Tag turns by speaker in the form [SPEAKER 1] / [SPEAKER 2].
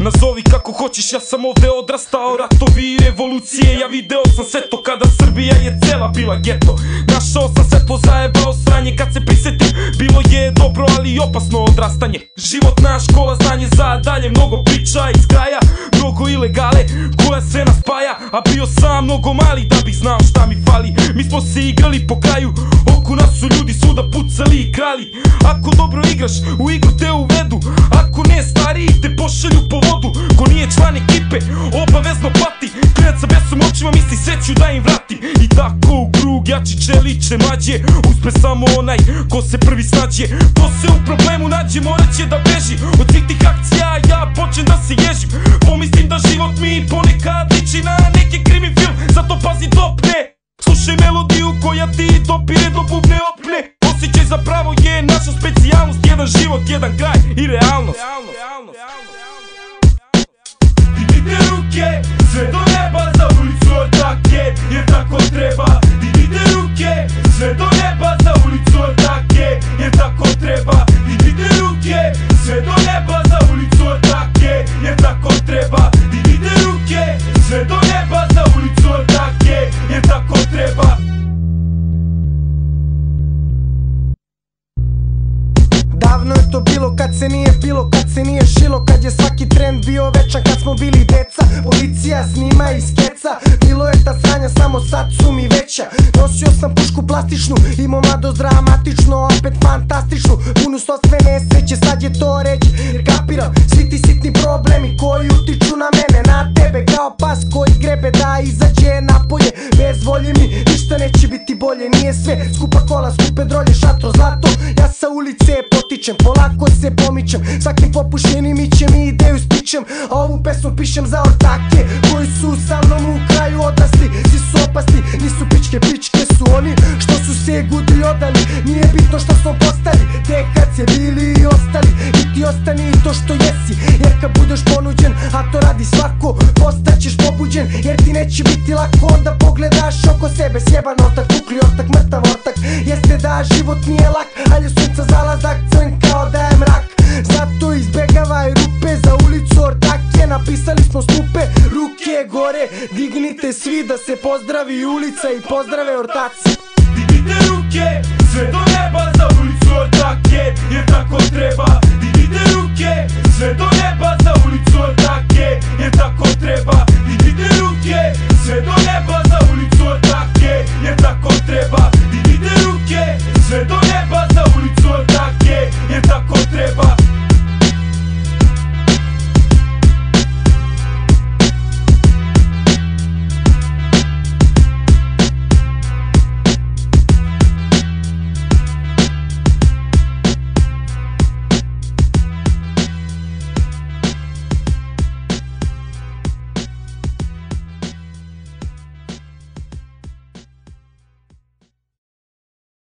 [SPEAKER 1] Nazovi kako hoćeš, ja sam ovde odrastao. Ratovi i revolucije, ja video sam sve to kada Srbija je cela bila geto. Našao sam svetlo, zajebao sranje kad se prisetim. Bilo je dobro, ali i opasno odrastanje. Životna škola, znanje za dalje, mnogo priča iz kraja, mnogo ilegale koja sve nas spaja. A bio sam mnogo mali da bih znao šta mi fali. Mi smo se igrali po kraju, oko nas su ljudi svuda pucali i krali. Ako dobro igraš, u igru te uvedu, ako ne, stariji te pošalju po vodu. Ko nije član ekipe, obavezno plati. Klinac sa besom očima misli sreću da im vrati. I tako u krug jači čeliče mlađe, uspe samo onaj ko se prvi snađe. Ko se u problemu nađe morat će da beži od svih tih akcija, ja počnem da se ježim. Pomislim da život mi ponekad liči na neki krimi film, zato pazi dopne. Slušaj melodiju koja ti dopire do bubne opne. Osjećaj zapravo je naša specijalnost, jedan život, jedan kraj i realnost. Dignite ruke, sve do neba za ulicu Ortake, jer tako treba. Dignite ruke, sve do neba za ulicu Ortake, jer tako treba. Dignite ruke, sve do neba za ulicu Ortake, jer tako treba. Dignite ruke, sve do neba za ulicu Ortake, jer tako treba.
[SPEAKER 2] Davno je to bilo kad se nije pilo, kad se nije šilo, kad je svaki trend bio večan, kad smo bili deca. Policija snima i skeca, bilo je ta sranja, samo sad su mi veća. Nosio sam pušku plastičnu, imao mladost dramatično, opet fantastičnu, punu sve nesreće, sad je to reći. Jer kapiram, svi ti sitni problemi koji utiču na mene, na tebe, kao pas koji grebe da izađe napolje. Bez volje mi ništa neće biti bolje, nije sve skupa kola, skupe drolje, šatro, zlato. Ja sa ulice potičem, polako se pomičem, svakim popušenim ićem i ideju spičem. A ovu pesmu pišem za ortake koji su sa mnom u kraju odrasli. Svi su opasni, nisu pičke, pičke su oni što su se gudri odali. Nije bitno što smo postali, te kad se bili i ostali. I ti ostani to što jesi, jer kad budeš ponuđen, a to radi svako, postaćeš pobuđen. Jer ti neće biti lako, onda pogledaš oko sebe. Sjeban ortak, kukli ortak, mrtav ortak. Jeste da život nije lak, ali je sunca zalazak crn kao da je mrak. Zato izbegavaj rupe za ulicu Ortake. Napisali smo stupe, ruke gore, dignite svi da se pozdravi ulica i pozdrave ortaci.
[SPEAKER 1] Dignite ruke,